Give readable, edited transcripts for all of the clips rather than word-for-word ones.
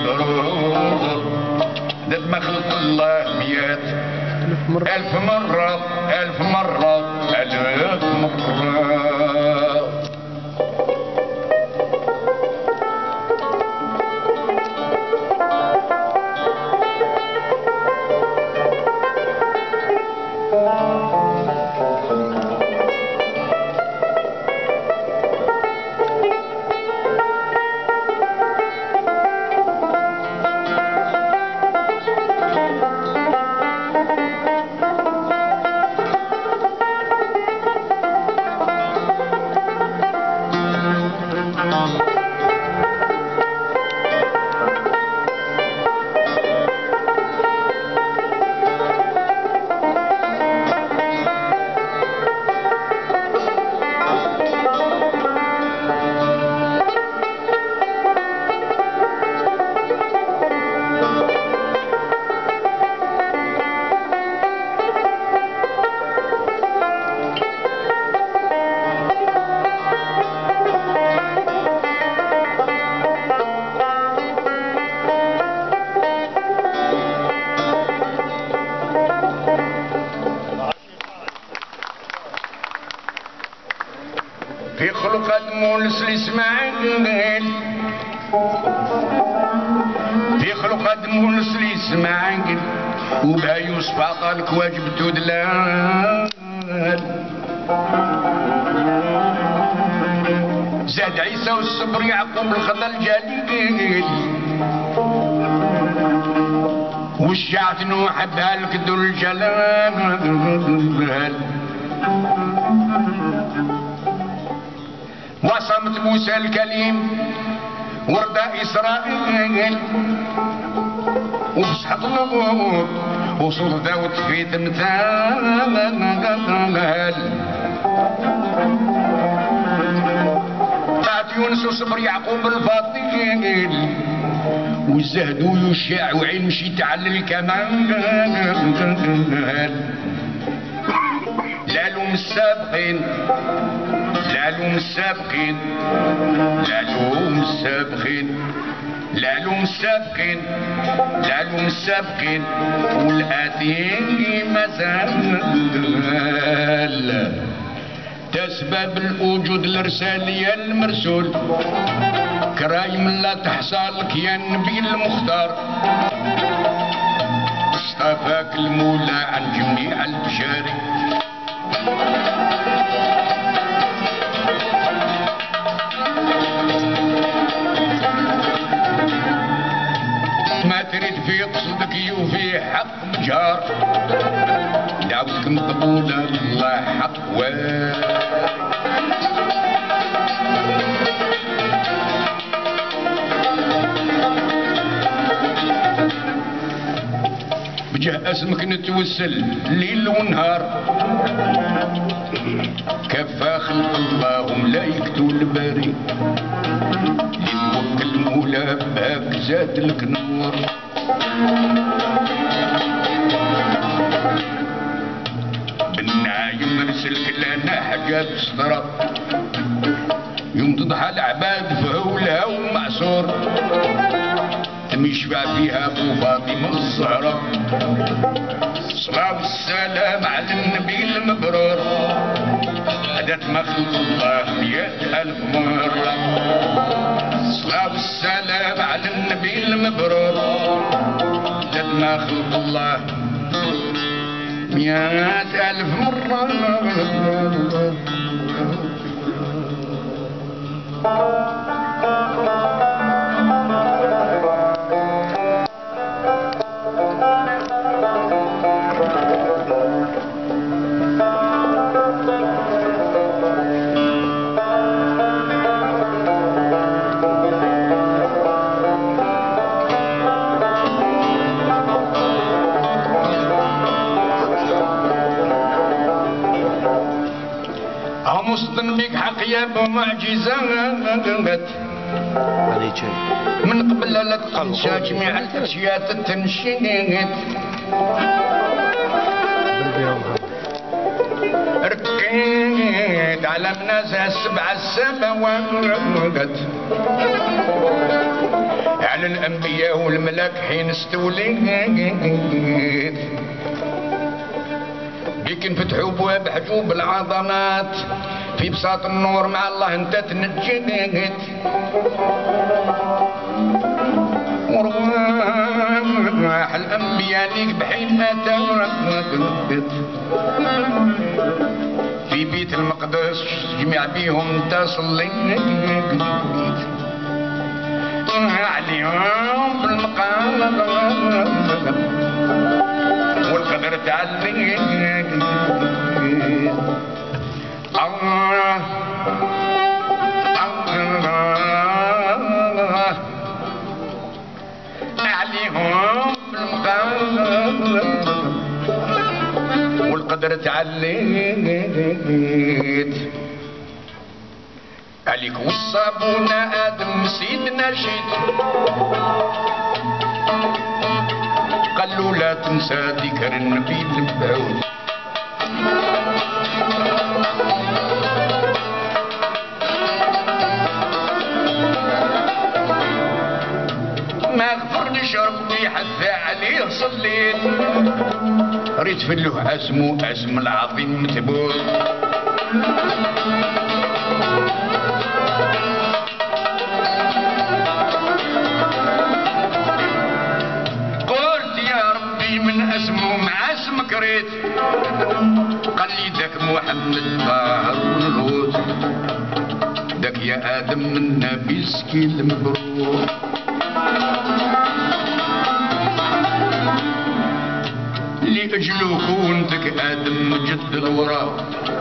المبرور ذات ما خلق الله مئات ألف مرة ألف مرة ألف مرة. في خلق مولس الاسماعيل في خلق مولس الاسماعيل وبها يوسف عطالك واجب تدلال زاد عيسى والصبر يعقوب الخضر الجليل وشجعت نوح بهالك ذو الجلال وصمت موسى الكليم وردا إسرائيل وفسحت النبوط وصول داود في تمثال طلعت يونس وصبر يعقوب الفضيل والزهد ويشاع وعين مشيت على الكمال لالهم السابقين لالهم السابقين لالهم السابقين لالهم السابقين لالهم السابقين والآتين مازال تسبب الوجود الرسالية المرسول كرايم لا تحصلك يا النبي المختار اصطفاك المولى عن جميع البشر ما تريد في قصدك يوفي حق جار دعوتك مقبولة الله حق بجاه اسمك نتوسل ليل ونهار كفى خلق الله وملايكته الباري للوك المولى باك زاد لك نور بالنايم رسلك لنا حاجات سطرة يوم تضحى العباد فهولها ومعصور يشفع فيها ابو فاطمه الزهراء الصلاة والسلام على النبي المبرور عدد مخلوق الله 100,000 مرة الصلاة والسلام على النبي المبرور عدد مخلوق الله 100,000 مرة مصطن بك حقيا بمعجزات من قبل لا تنسى جميع الاشياء التنشيط ركيت استوليت على منازع السبع السماوات على الانبياء والملاك حين استوليت بيك انفتحوا ابواب حجوب العظمات في بساط النور مع الله انت تنجيت وروح الانبياء ليك بحين اتوا في بيت المقدس جميع بيهم انت صليت عليهم بالمقام والقدر تعليت الله الله عليهم بالمقام والقدر تعليت عليك وصابونا ادم سيدنا شيت قالوا لا تنسى ذكر النبي المبعوث ما غفرنيش ربي حتى عليه صليت ريت في اللوح اسمه اسم العظيم مثبوت قلت يا ربي من اسمه مع اسمك ريت قال لي ذاك محمد ظاهر ونغوت ذاك يا ادم النبي سكين المبروك لأجلو كونتك آدم جد الورى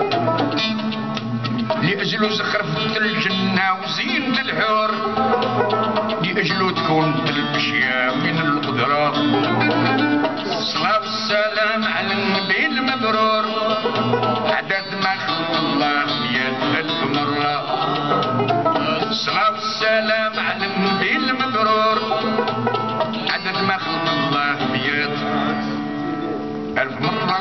لأجلو زخرفت الجنة وزينة الحور لأجلو تكون الأشياء من القدرة الصلاة والسلام على النبي المبرور عدد ما خلق الله 100,000 مرة الصلاة والسلام على النبي المبرور عدد ما خلق الله 100,000 مرة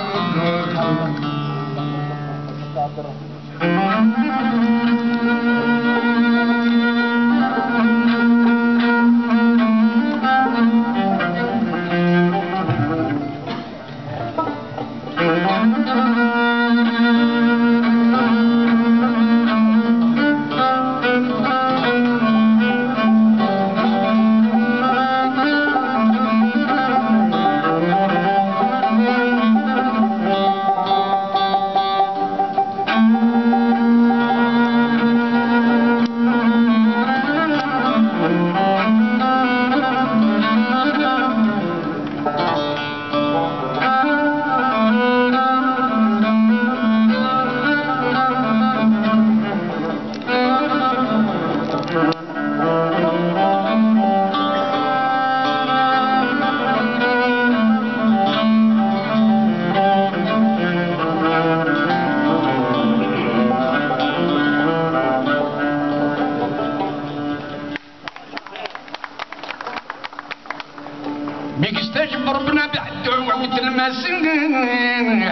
بيك استجب ربنا بالدعوة وتلمسنيح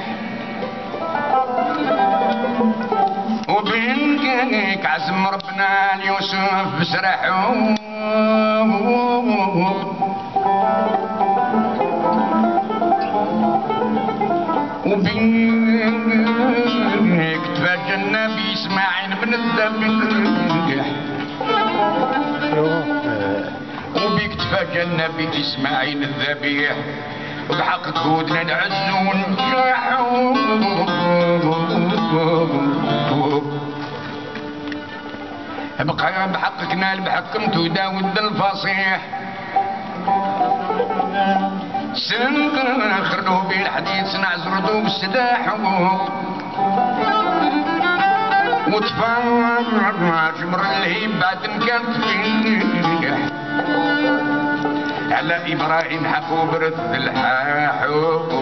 وبينك عزم ربنا ليوسف بسرحه وبينك تفاجأ النبي اسماعيل بن الذبيح وبيك تفاجأ النبي اسماعيل الذبيح وبحقك هودنا العز ونجاح بقى بحقك نال بحكمت وداود الفصيح سنخرجوا بالحديث صنع زردوا بالسلاح وتفرج جمر اللهيب بعد كانت فيه على ابراهيم حقو برد الحاحو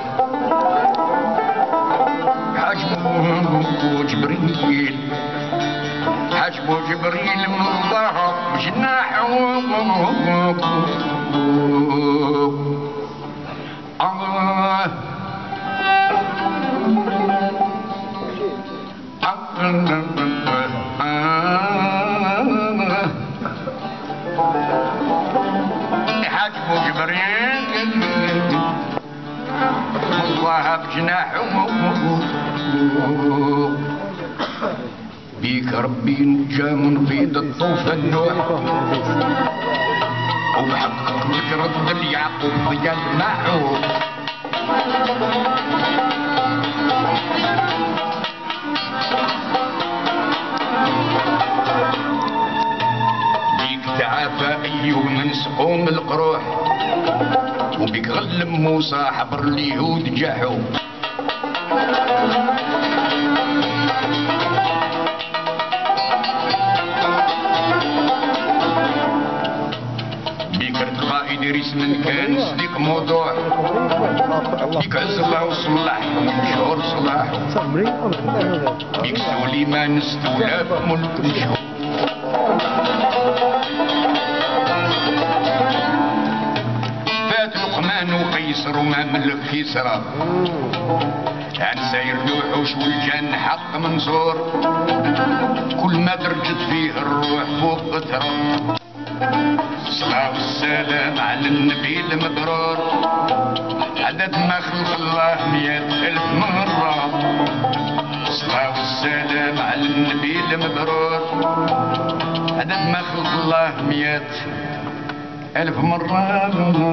حجبو جبريل حجبو جبريل من الله بجناحه الله ابو جبريل الله بجناحه بيك ربي نجا من فيض الطوفان نوح وبحقك لك رد اليعقوب ضيال معه بيك تعافى ايوب من سقوم القروح وبيك غلب موسى حبر اليهود جاحو بيك ارتقى ادريس من كان صديق موضوع بيك عز الله وصلح مشهور صلاح بيك سليمان استولى ملك مشهور لقمان وقيصر وما ملك كسرى عن ساير الوحوش والجن حق منصور كل ما درجت فيه الروح فوق ترى الصلاة والسلام على النبي المبرور عدد ما خلق الله 100,000 مرة الصلاة والسلام على النبي المبرور عدد ما خلق الله 100,000 مرة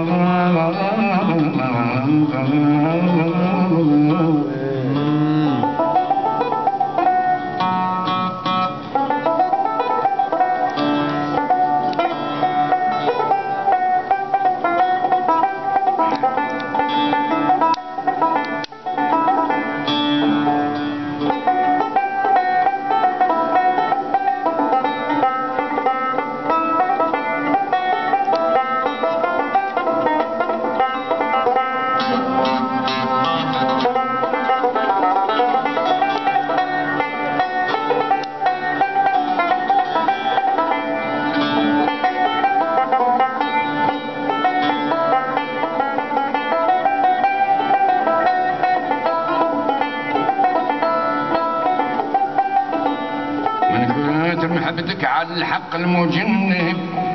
محبتك على الحق المجنب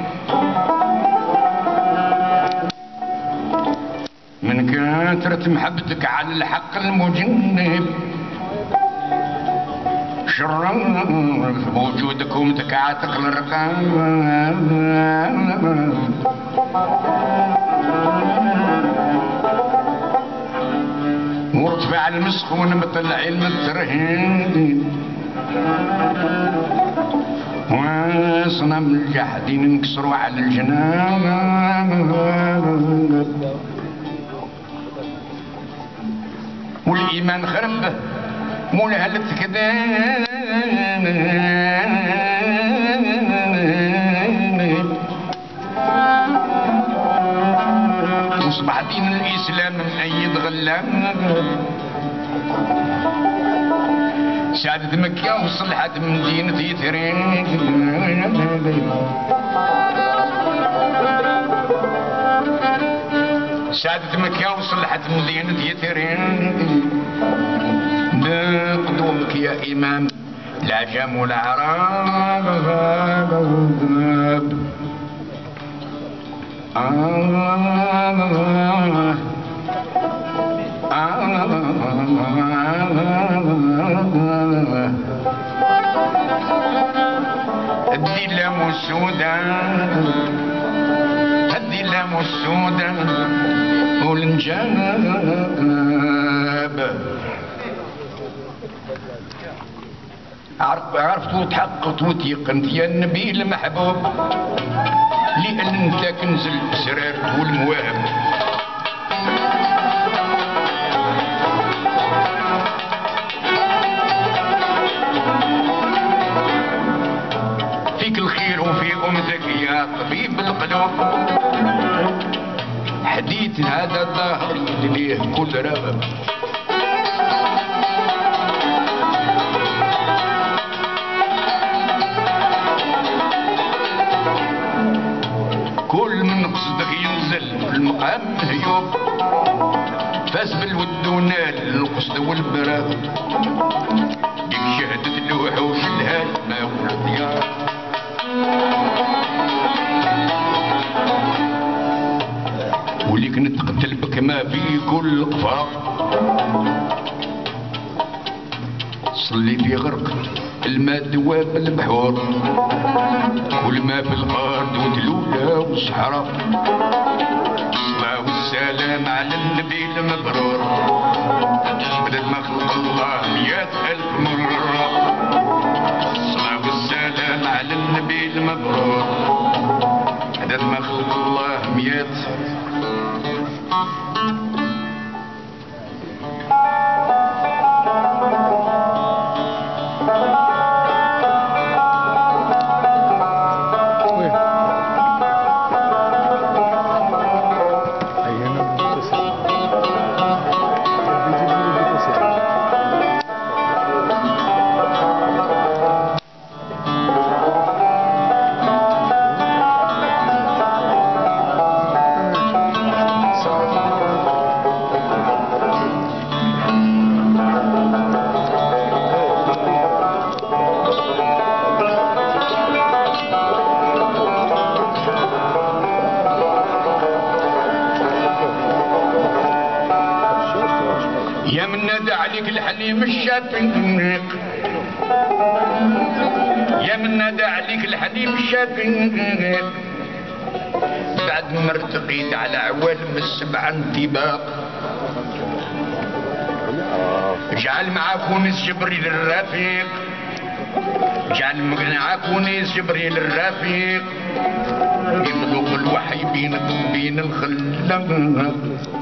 من كثرة محبتك على الحق المجنب شرف بوجودك ومتكعاتك الرقاب وارتفع المسخون مثل علم الترهيب وصنم الجحدين انكسروا على الجنان والإيمان خرب مولا هلت كذا وصبح دين الإسلام مأيد غلام سعادة مكة وصلحت من مدينة يثرب سعادة مكة وصلحت من مدينة يثرب بقدومك يا إمام لا جام ولا عراب الدلام والسودان الدلام والسودان والنجاب عرفت وتحققت وتيقنت يا النبي المحبوب لأن انت كنز الأسرار والمواهب فيك الخير وفي أمتك يا طبيب القلوب حديث هذا الظهر يدليه كل رغب كل من قصدك ينزل في المقام هيوب فاز بالود ونال القصد والبراغ ديك شهدت الوحوش الهالمة والديار وليك نتقتل بك ما في كل قفا صلي في غرق الماء دواب البحور كل ما في الارض ودلولة وصحراء الصلاة والسلام على النبي المبرور بدل ما خلق الله 100,000 مرة الصلاة والسلام على النبي المبرور بدل ما خلق الله 100. يا من نادى عليك الحليم الشافيق يا من نادى عليك الحليم الشافيق بعد ما ارتقيت على عوالم السبع انطباق اجعل معاك ونس جبريل الرفيق اجعل معاك ونس جبريل الرفيق يبلغ الوحي بينك وبين الخلق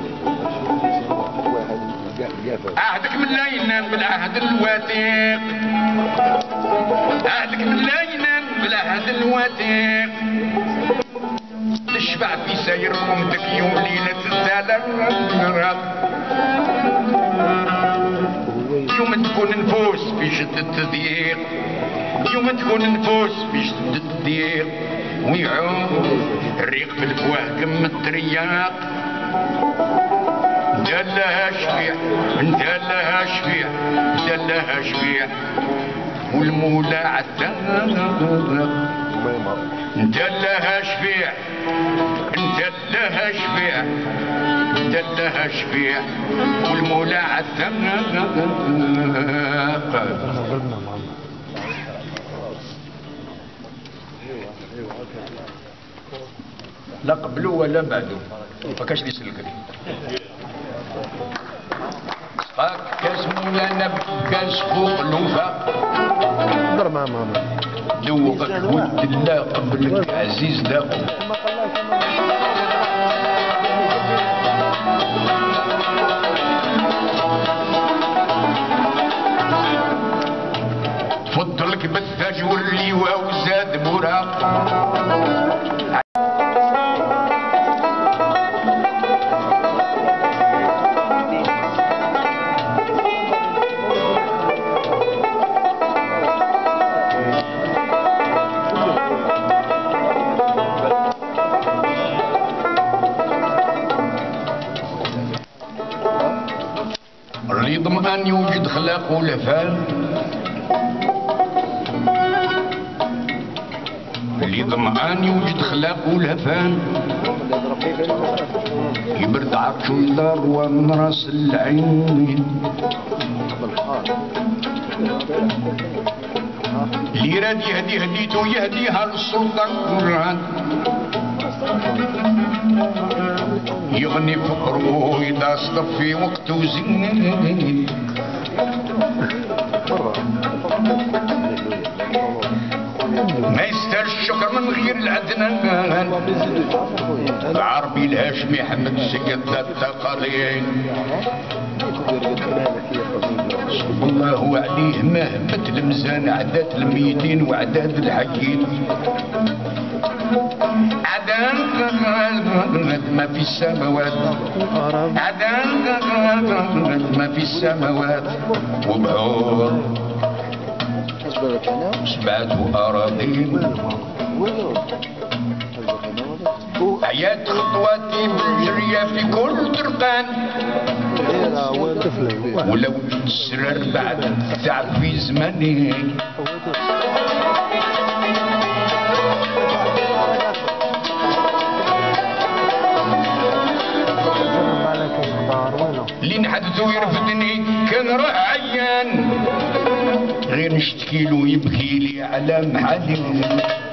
عهدك من لا ينام بالعهد الوثيق عهدك من لا ينام بالعهد الوثيق تشبع في سير قمتك يوم ليلة الزلق يوم تكون نفوس في شدة الضيق يوم تكون نفوس في شدة الضيق ويعود الريق في الفواكم الترياق دلها شفيع دلها شفيع دلها شفيع والمولى عالثغ دلها شفيع دلها شفيع دلها شفيع والمولى عالثغ لا قبلو ولا بعدو فكاش اللي يسلكك كاس مولانا كاس فوق الوفا هضر مع ماما ذوقك ود الله قبلك عزيز ذاق فضلك بالثاج واللواء وزاد براق اللي ضمن يوجد خلاق ولفان اللي ضمن يوجد خلاق ولفان يبرد عرش الدار ومن راس العين اللي راد يهدي هديته يهديها للسلطان يغني فقره إذا صدف في وقته زين ما يستاهل الشكر من غير العدنان العربي الهاشمي حمد سيد التقالين صلى الله عليه ما هبت الميزان عداد الميتين وعداد الحيين عداد ما في السماوات عداد ما في السماوات وبعور سبعة أراضين حياة خطواتي بالجرية في كل درقان ولو تسرر بعد تعب في زماني اللي نحدثو يرفدني كان روح عيان غير نشتكيلو يبكيلي على محالي.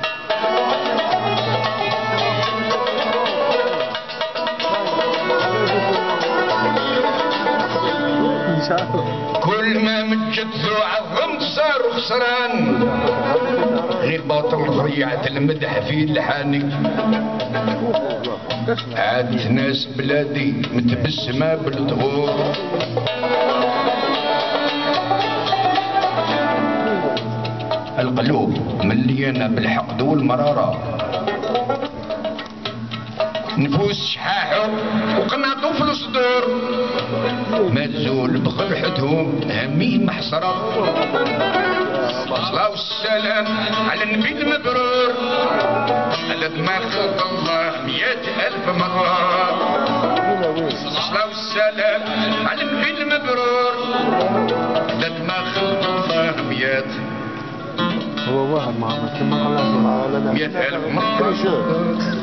كل ما مجدتو عظمت صار خسران غير باطل ضيعت المدح في لحاني. عادت ناس بلادي متبسمة بالظهور القلوب مليانة بالحقد والمرارة نفوس شحاحو وقناطو في الصدور ما تزول بخرحتهم همين محصرة. الصلاة والسلام على النبي المبرور على دماغ خلق الله 100,000 مرة. الصلاة والسلام على النبي المبرور على دماغ خلق الله 100 هو واحد معنا كما قال 100,000 مرة.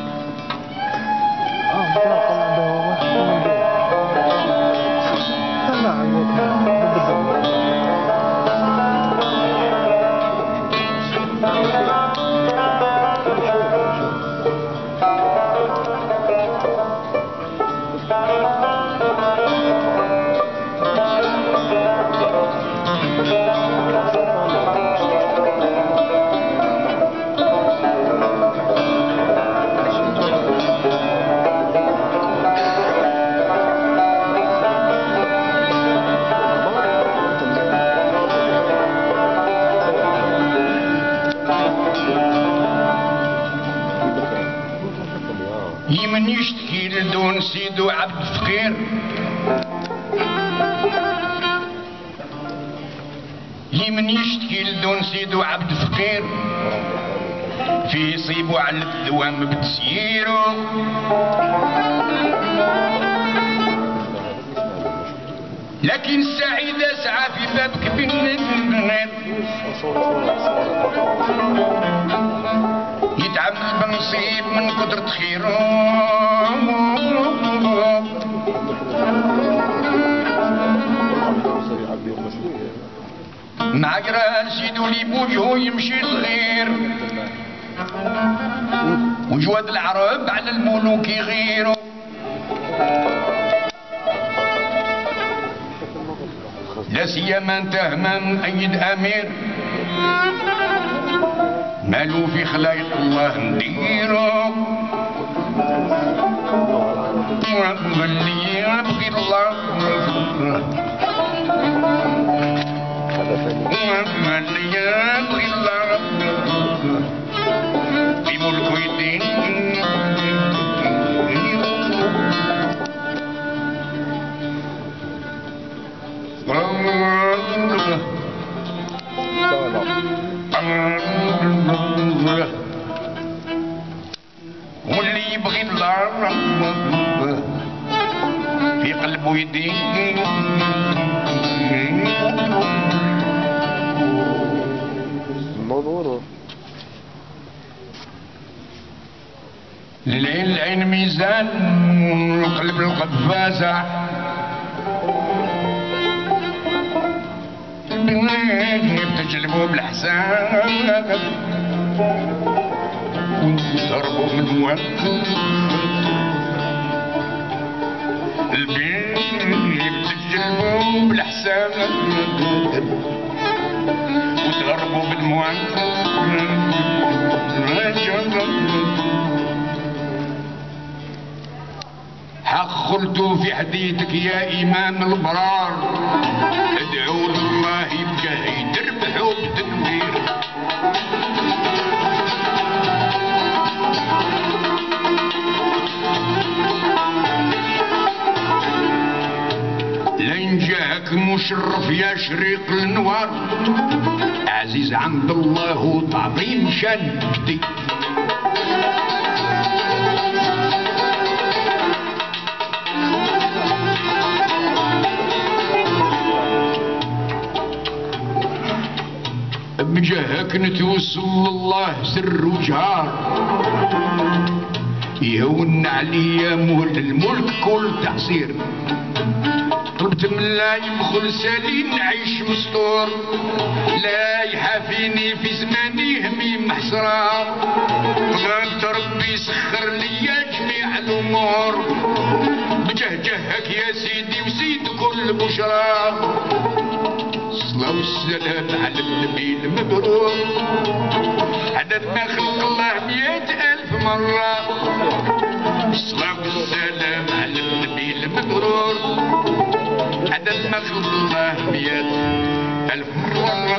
يمن يشتكي لدون سيدو عبد فقير يمن يشتكي لدون سيدو عبد فقير في يصيبو على الدوام بتسييرو لكن السعيدة سعى في بابك بالنار يتعب بنصيب من قدرة خيره مع قران سيدو لي بوجهو يمشي الغير وجواد العرب على الملوك يغيروا لا سيما انت من ايد امير مالو في خلايق الله نديرو واللي يبغي الله واللي يبغي الله في ملكه يدين واللي يبغي الله في قلبه يدين للعين العين ميزان والقلب القفازة بتجلبوا بالحساب وتهربوا من وقت البيت بتجلبوا بالحساب وتهربوا بالموت حق قلت في حديثك يا إمام البرار ادعوا لله يبقى يدربحوا بتكبير لين جاك مشرف يا شريق النوار عزيز عند الله وتعظيم شدي بجاهك نتوسل الله سر وجهار يهون عليا مول الملك كل تحصير. طلبت من لا يبخل سالي نعيش مستور، لا يحافيني في زماني همي محسرة. بغيت ربي يسخر ليا جميع الامور، بجهجهك يا سيدي وسيد كل بشرى. الصلاة والسلام على النبي المبرور، عدد ما خلق الله 100,000 مرة. الصلاة والسلام على النبي المبرور، عدد ما خلق الله 100,000 مرة.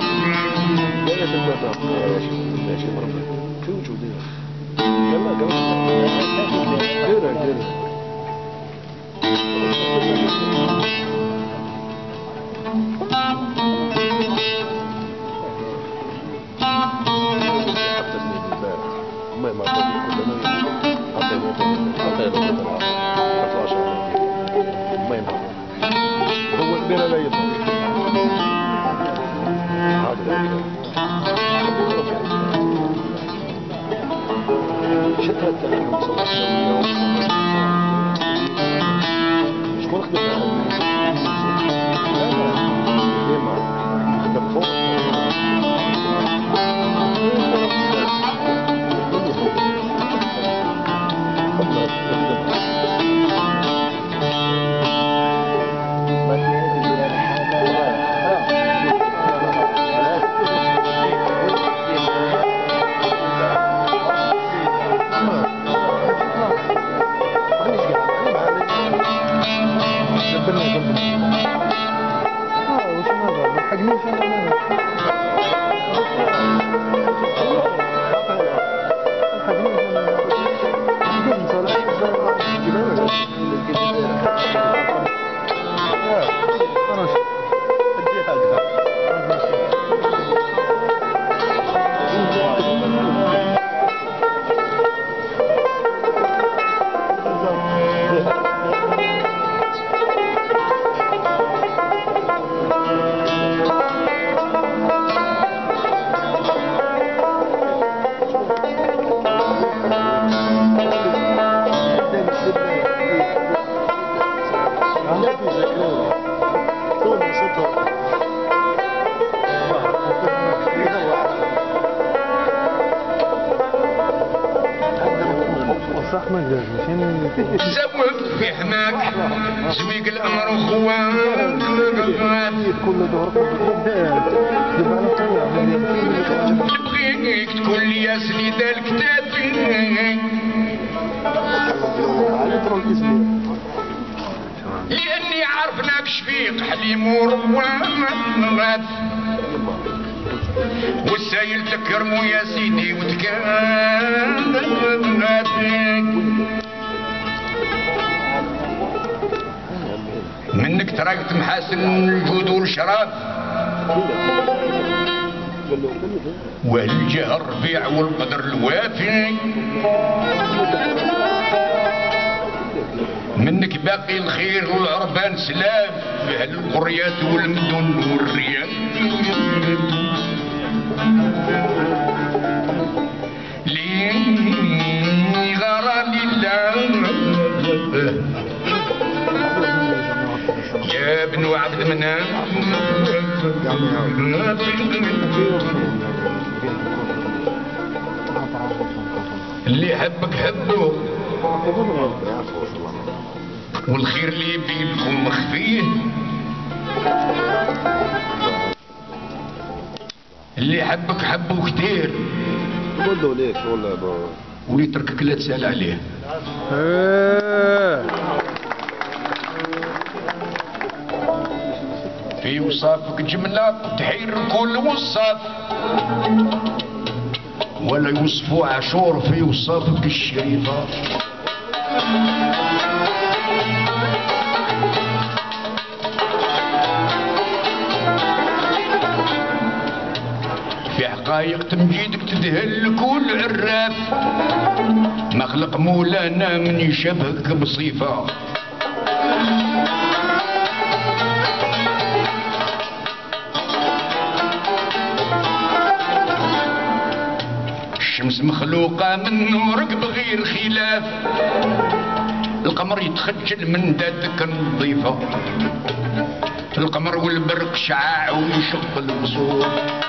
زوق في حماك زويق الامر اخوان بغيك تكون لي يا سنيدة الكتاب، لاني عارفناك شفيق حليم ورواد، والسايل تكرمو يا سيدي وتكاد منك تراكت محاسن الجود والشراب، والجه الربيع والقدر الوافي. منك باقي الخير والعربان سلاف، القريات والمدن والرياض. لي غرام الله يا ابن عبد مناف، اللي يحبك حبه، والخير اللي يبي لكم مخفيه. اللي يحبك حبه كتير، ويتركك لا تسأل عليه. في وصافك جملة تحير كل وصاف، ولا يوصفوا عاشور في وصافك الشريفة. في حقايق تمجيدك تذهل كل عراف، مخلق مولانا من يشبهك بصيفة. الشمس مخلوقة من نورك بغير خلاف، القمر يتخجل من داتك النظيفة، القمر والبرق شعاع ويشق البصور.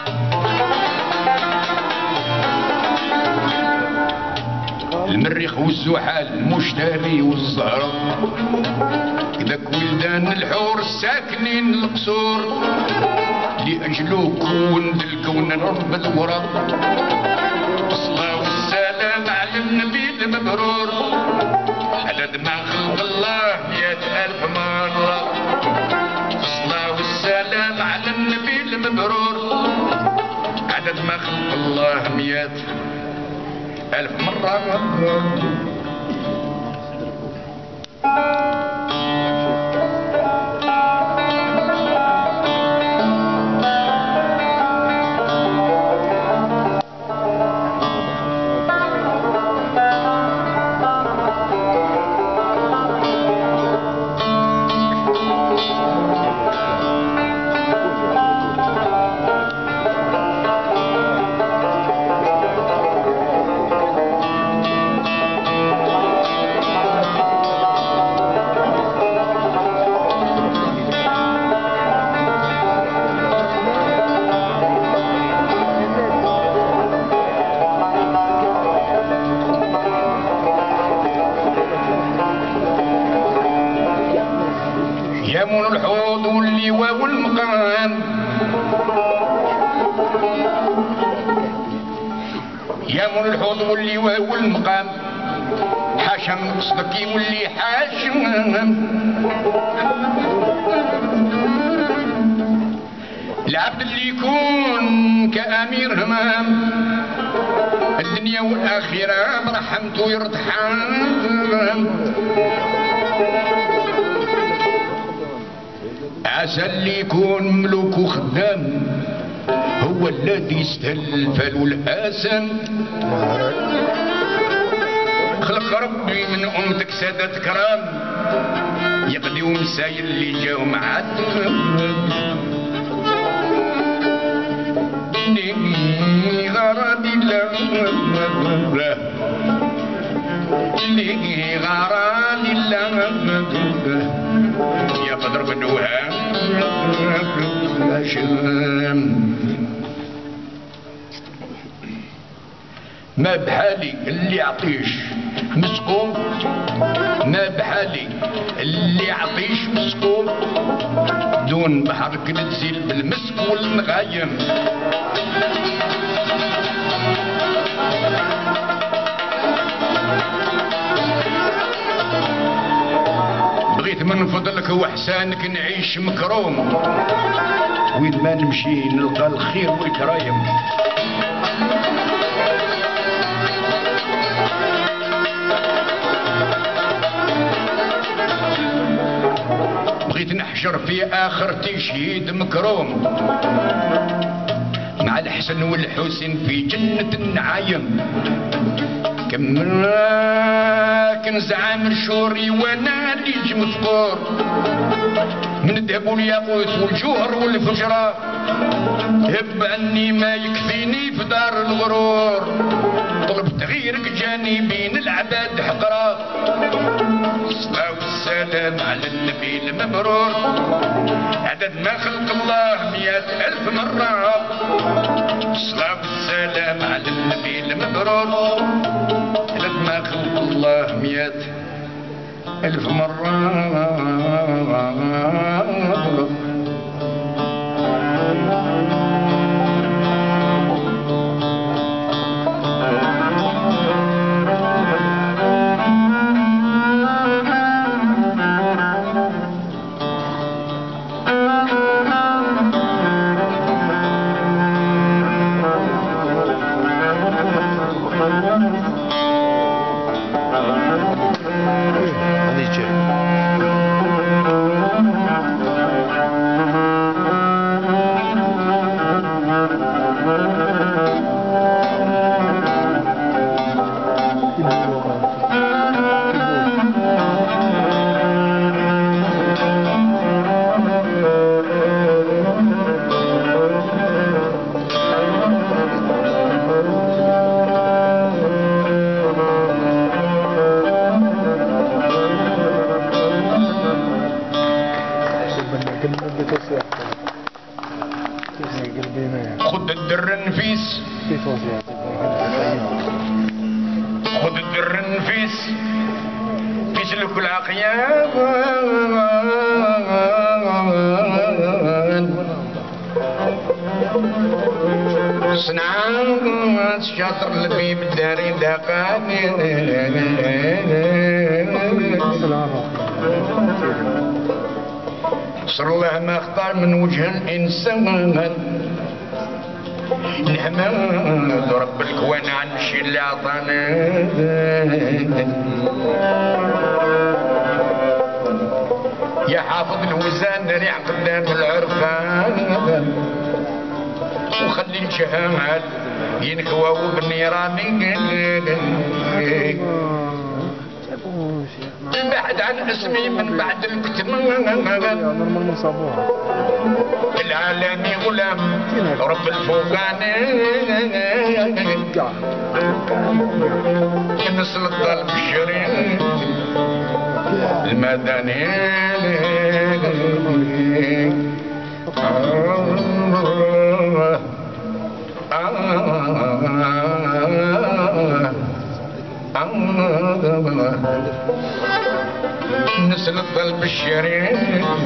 المريخ والزحال المشتري والزهرة، كذاك ولدان الحور الساكنين القصور، لأجلو كون الكون رب الورى. الصلاة والسلام على النبي المبرور، عدد ما خلق الله 100,000 مرة. الصلاة والسلام على النبي المبرور، عدد ما خلق الله 100,000 مرة. يمون الحوض واللواء والمقام، يمون الحوض واللواء والمقام، حاشا من قصدك يولي حاشم. العبد اللي يكون كأمير همام، الدنيا والآخرة برحمته يرتحم. عسى اللي يكون ملوك وخدام، هو الذي يستهل الفال والآسام. خلق ربي من أمتك سادة كرام، يقضيو مسايل اللي جاو معاتم. لي غرضي الله، لي غرضي الله، يا قدر بدوها ما بحالي اللي يعطيش مسكون، ما بحالي اللي يعطيش مسكون، دون بحر كنتزيل بالمسك والنغايم. بغيت من فضلك وحسانك نعيش مكروم، وين ما نمشي نلقى الخير والكرايم. بغيت نحشر في آخرتي شهيد مكروم، مع الحسن والحسين في جنة النعايم. كنز عامر شوري وانا ليج مفقور، من الذهب والياقوت والجوهر والفجرة، هب عني ما يكفيني في دار الغرور. طلب تغييرك جاني بين العباد حقرة، الصلاة والسلام على النبي المبرور، عدد ما خلق الله 100,000 مرة. الصلاة والسلام على النبي المبرور، عدد ما خلق الله 100,000 مرة. خد الدر النفيس خد الدر النفيس في سلك العقيان صنعان شاطر البيب الداري دقاني صر الله ما اختار من وجه الانسان نحمد رب الكون عن الشي اللي عطانا يا حافظ الوزان ريح قدام العرفان وخلي الجهال ينكوى بالنيران بعد عن اسمي من بعد الكتمان العالمي غلام رب الفوقان نسل الظلم الشريف المدني نسل الظلم الشريف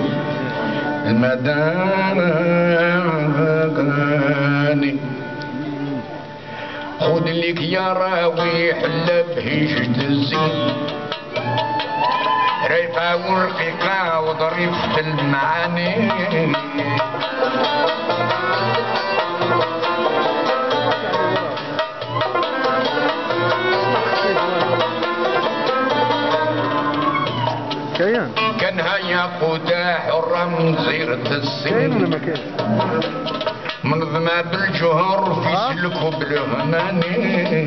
المداني خذ لك يا راوي حلا بهيجة الزين ريقة ورقيقة وظريفة المعاني كان هيا قداح الرم زيرة السين منظمة بالجهر في سلك وبالهماني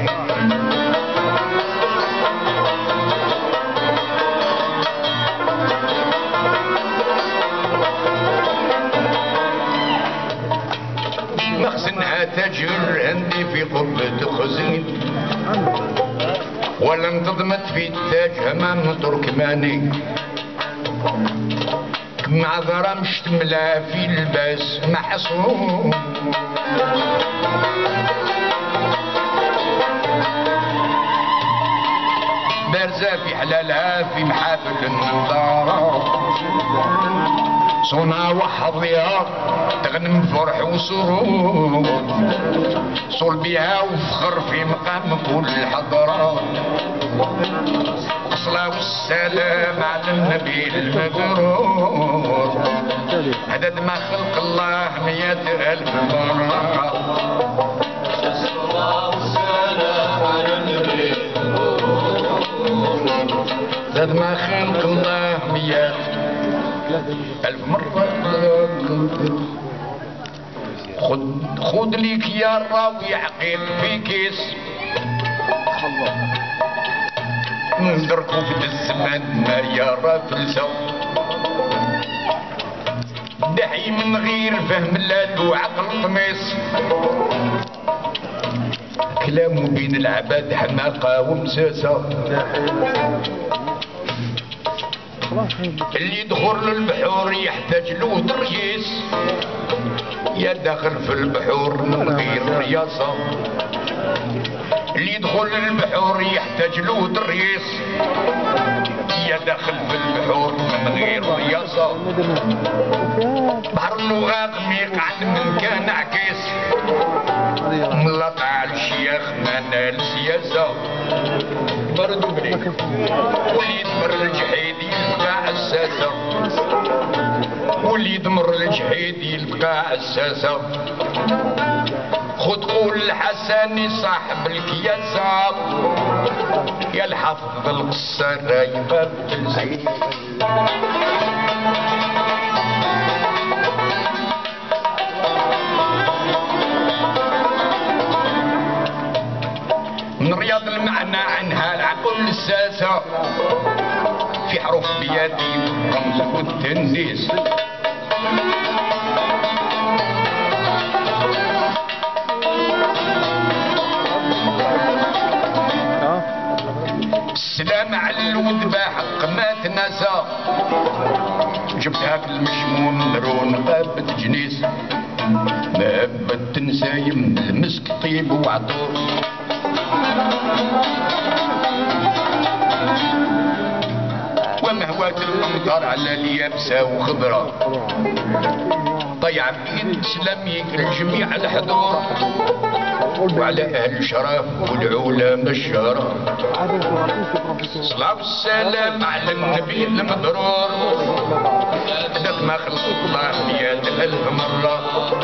مخزنها تاجر عندي في قبة خزين ولا انتظمت في التاج امام تركماني مع ذرة مشتملة في الباس محصوم بارزة في حلالها في محافل النظارة صنع وحظيها تغنم فرح وسرور صول بيها وفخر في مقام كل حضرات الصلاة والسلام على النبي المبرور عدد ما خلق الله 100,000 مرة الصلاة والسلام على النبي عدد ما خلق الله 100,000 مرة خذ ليك يا راوي حقيق في كيس ندركو في الزمان ما يرى فلسو دحي من غير فهم لا له عقل طميس كلامه بين العباد حماقة ومساسة اللي يدخل للبحور يحتاج له تريس يا داخل في البحور من غير رياصة اللي يدخل للبحور يحتاج له تريس يا داخل في البحور من غير رياصة بحر اللغة ميقعد من كان عكيس ملقع الشيخ ما نال سياسة بردو بني واللي يدمر الجحيد يلقى عساسة واللي يدمر الجحيد يلقى عساسة خد قول الحسن صاحب الكياسة يا الحفظ القصة رايقة بالزين من رياض المعنى عنها العقل الساسة في حروف بيدي رمز والتنزيس السلام على الود حق ما تنسى جبتها ذاك المشمون رون غابة جنيس مهبة نسايم المسك طيب وعطور ومهوات الأمطار على اليابسة وخضرة طيع بيد سلامي الجميع الحضور وعلى أهل الشرف والعولة الشرف صلاة والسلام على النبي المبرور عدد ما خلق الله 100,000 مرة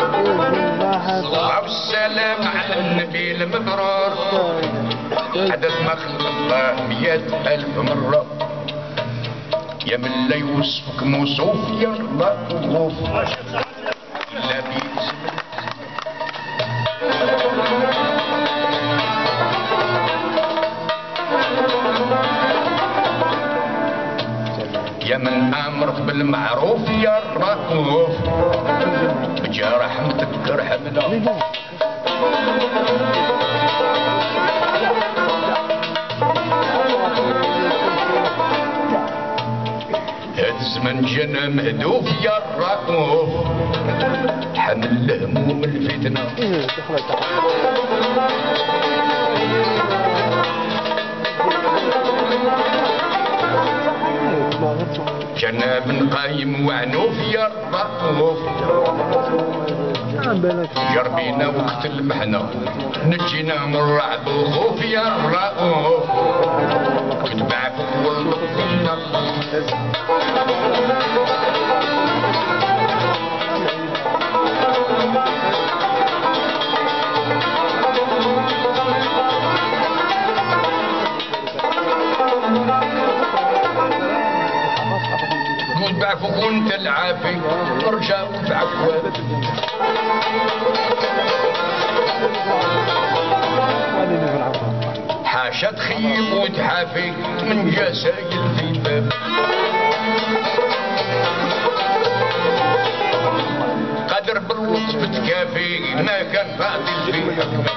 صلاة والسلام على النبي المبرور عدد ما خلق الله 100,000 مرة يا من لا يوصفك موصوف يا رؤوف إلا باسم يا من أمرت بالمعروف يا رؤوف بجا رحمتك ارحمنا الزمن جانا مهدوف يا الرؤوف حمل الهموم الفتنة جانا من قايم وعنوف يا الرؤوف جربينا وقت المحنة نجينا من رعب وخوف يا الرؤوف كتبع فوق والبطينة قول بعفوك وانت العافي ارجع وتعفو حاشا تخيب وتحافي من جسايل في باب قدر باللطف تكافي ما كان فاضل في حكمك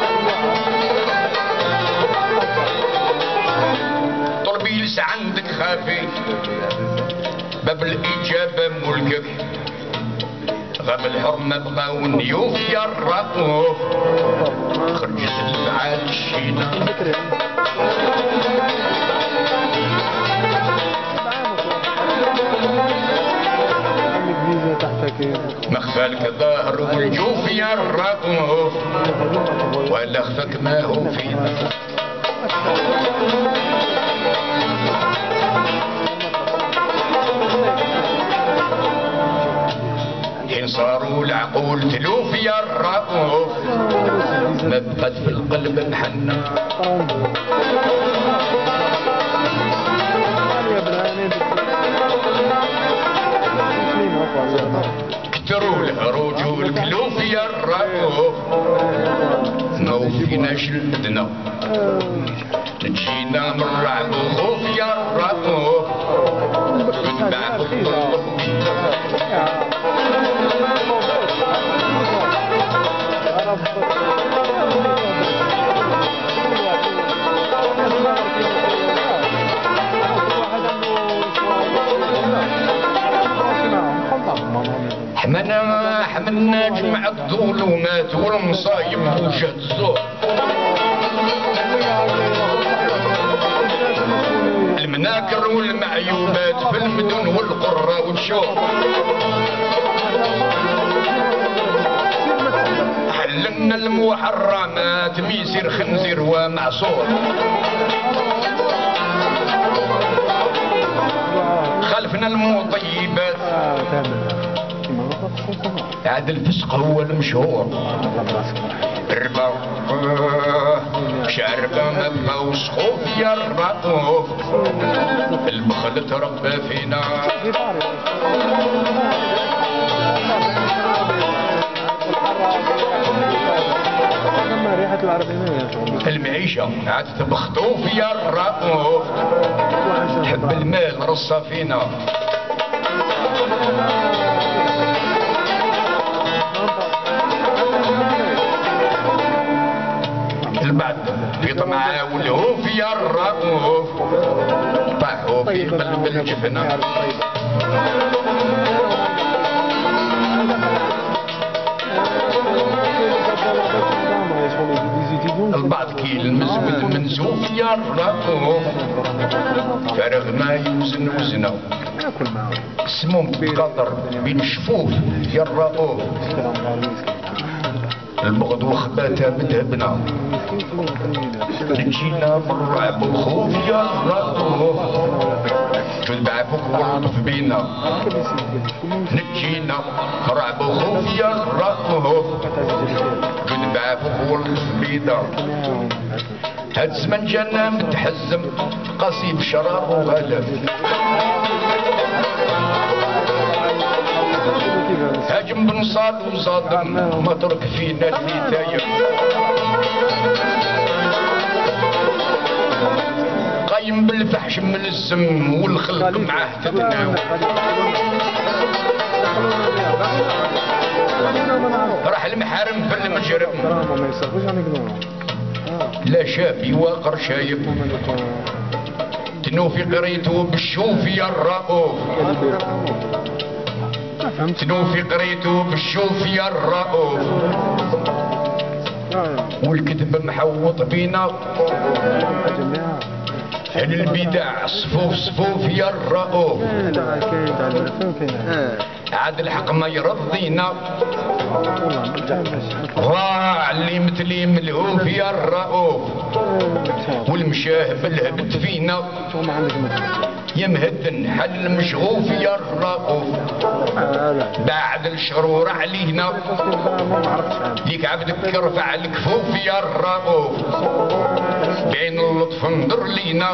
طلبي لس عندك خافي باب الإجابة ملكك غاب الحرمة بقاو نيوف يا الرؤوف خرجت الفعال الشينا مخفالك ظاهر والجوف يا الرؤوف ولا خفك ما هو فينا حين صاروا العقول تلوف يا الرؤوف ما بقت في القلب محنة كتروا الهروج والكلوف يا الرؤوف ما وفيناش الأدنى تجينا من رعب وخوف يا الرؤوف كتبع حملنا جمع الظلمات والمصايب وجهة الزور المناكر والمعيوبات في المدن والقرى والشور حللنا المحرمات ميسر خنزير ومعصور خلفنا المطيبات عاد الفسق هو المشهور ربا شاربة مبا وسخوف يا الرؤوف البخل تربى فينا المعيشة عاد تبخطوف يا الرؤوف حب المال رصة فينا البعد في طمعة والهوف يا الرؤوف طاحوا في قلب الجفنة البعض كيلمز بالمنزوف يا الرؤوف فارغ ما يوزن وزنه اسمهم بقدر بين شفوف يا الرؤوف البغض وخباتها مذهبنا نجينا بالرعب والخوف يا الرؤوف تتبع فوق والطف بينا نجينا رعب وخوف يا الرؤوف تتبع فوق والطف بينا هاد الزمن جانا متحزم قاسي بشراب وغلب هاجم بنصاد وصادم ما ترك فينا النتايا قايم بالفحش من السم والخلق معاه تتناوى راح المحارم في المجرم لا شافي واقر شايب تنوفي قريته بالشوف يا الرؤوف تنوفي قريته بالشوف يا الرؤوف والكذب محوط بينا هل البدع صفوف صفوف يا الرؤوف عاد الحق ما يرضينا ضاع اللي مثلي ملهوف يا الرؤوف والمشاهب الهبت فينا يا مهدن حل المشغوف يا الرؤوف بعد الشرور علينا ليك عبدك يرفع الكفوف يا الرؤوف بين اللطف انظر لينا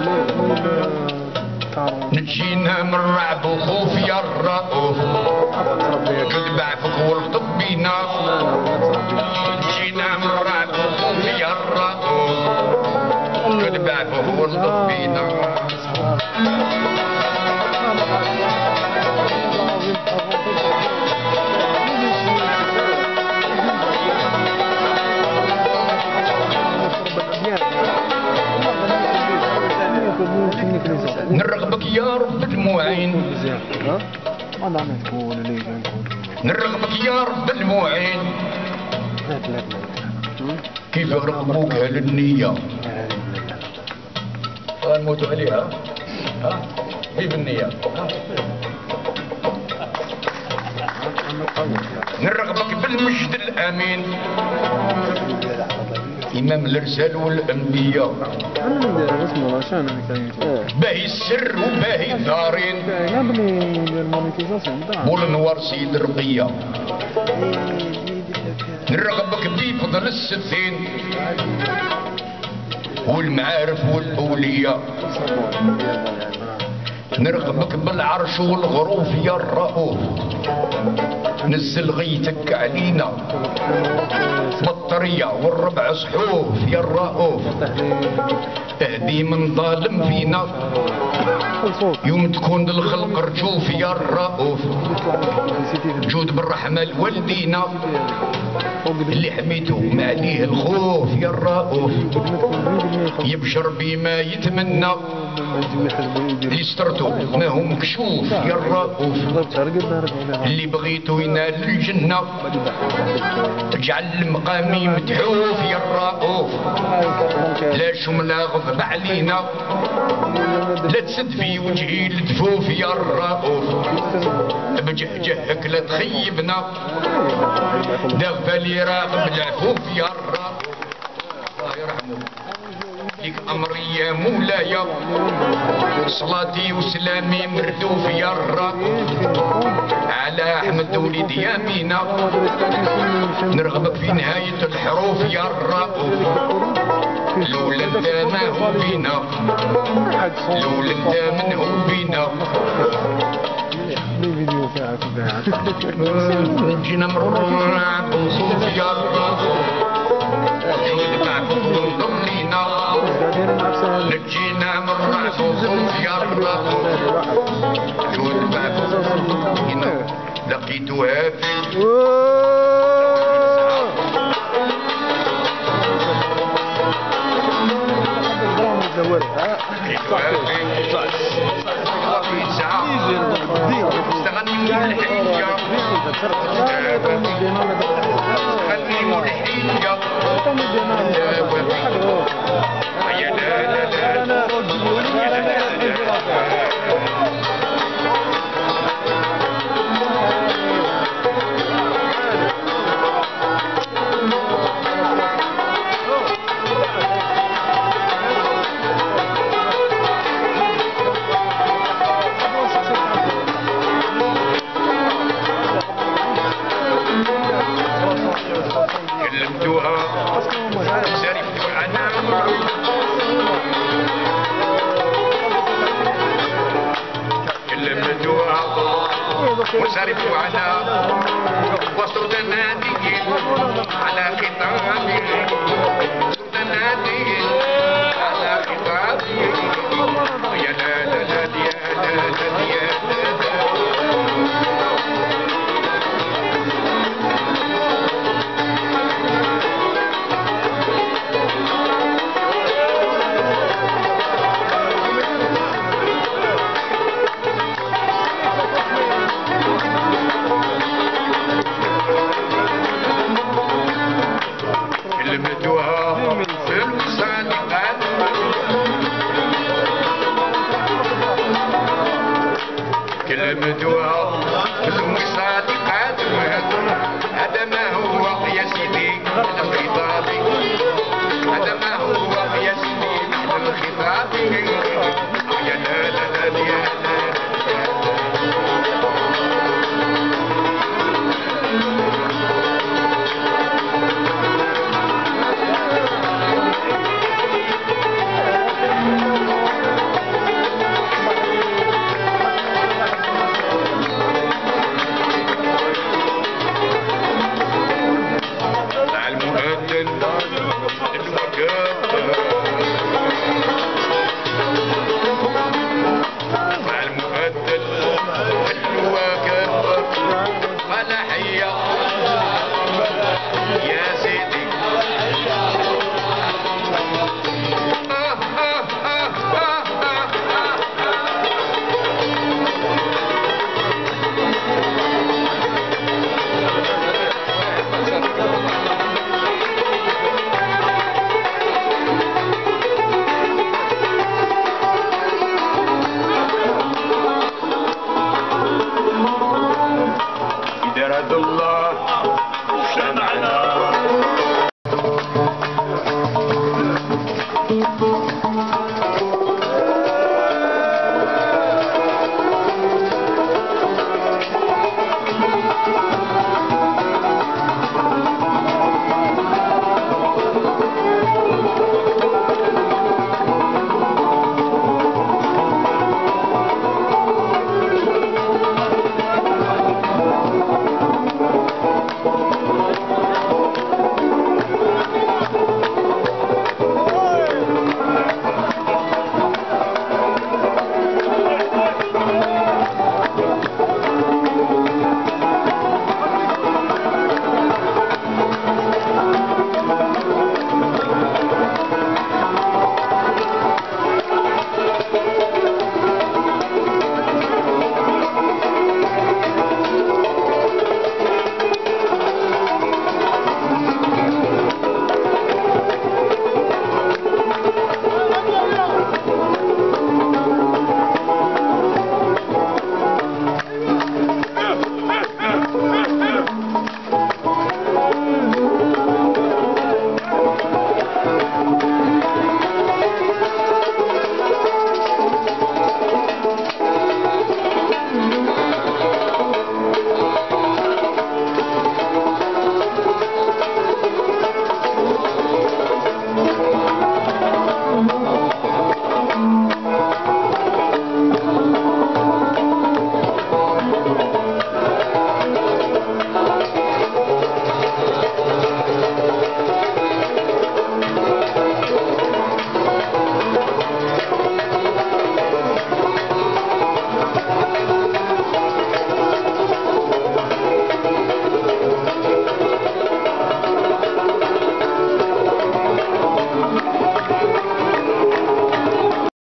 نجينا من رعب وخوف يا الرؤوف تتبع فوق والقط بينا نجينا من رعب وخوف يا الرؤوف تتبع فوق والقط بينا نرغبك يا رب المعين نرغبك يا رب المعين كيف يرغبوك اهل النية غنموتوا عليها كيف النية نرغبك بالمجد الامين إمام الرسال والأنبياء باهي السر وباهي الدارين والنوار سيد رقية نرغبك بفضل الستين والمعارف والأولياء نرغبك بالعرش والغروف يا الرؤوف نزل غيتك علينا بطرية والربع صحوف يا الرؤوف اهدي من ظالم فينا يوم تكون للخلق رجوف يا الرؤوف جود بالرحمة لوالدينا اللي حميته ما عليه الخوف يا الرؤوف يبشر بما يتمنى اللي سترتو ما هو مكشوف يا الرؤوف اللي بغيتو ينال الجنة اجعل المقامي متحوف يا الرؤوف لا شملة غضب علينا لا تسد في وجهي الدفوف يا الرؤوف بجهجهك لا تخيبنا دغفلي راغب العفوف يا الرؤوف الله يرحمه ليك امري يا مولاي صلاتي وسلامي مردوف يا الرؤوف على احمد وليد يامينا نرغبك في نهاية الحروف يا الرؤوف لولا انت ما هو بينا لولا انت من هو بينا جينا مرة بوصوف يا الرؤوف جود معكم وانظر لينا نجينا مرة بوصوف يا الرؤوف جود معكم هنا لقيتها في وصرف على وسط النادي على خطابي وسط النادي على خطابي يا لا لا لا يا لا لا يا كلمتها في الوصال قادر هذا ما هو يا سيدي